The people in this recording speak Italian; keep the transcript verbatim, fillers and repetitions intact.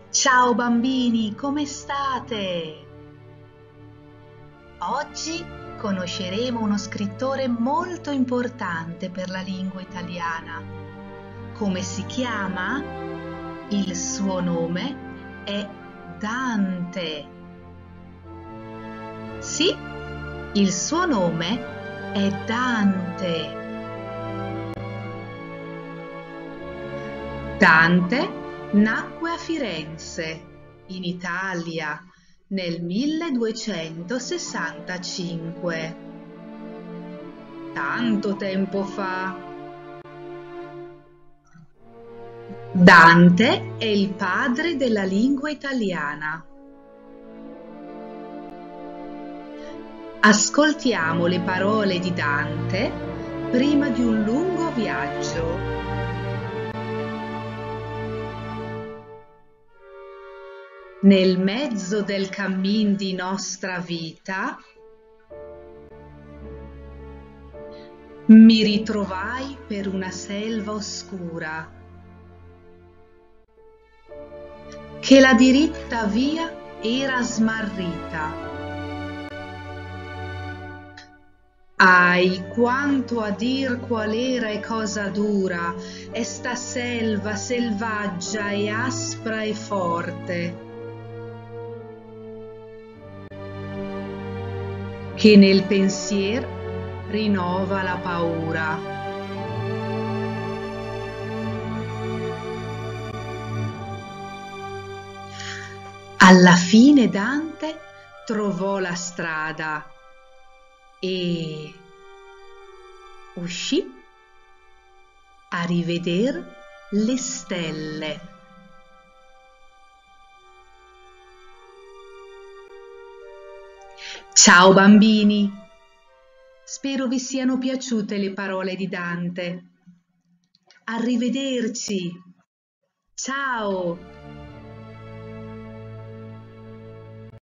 Ciao bambini, come state? Oggi conosceremo uno scrittore molto importante per la lingua italiana. Come si chiama? Il suo nome è Dante. Sì, il suo nome è Dante. Dante nacque a Firenze, in Italia, nel milleduecentosessantacinque. Tanto tempo fa. Dante è il padre della lingua italiana. Ascoltiamo le parole di Dante prima di un lungo viaggio. Nel mezzo del cammin di nostra vita mi ritrovai per una selva oscura, che la diritta via era smarrita. Ai, quanto a dir qual era e cosa dura esta selva selvaggia e aspra e forte, che nel pensier rinnova la paura. Alla fine Dante trovò la strada e uscì a riveder le stelle. Ciao bambini, spero vi siano piaciute le parole di Dante. Arrivederci. Ciao.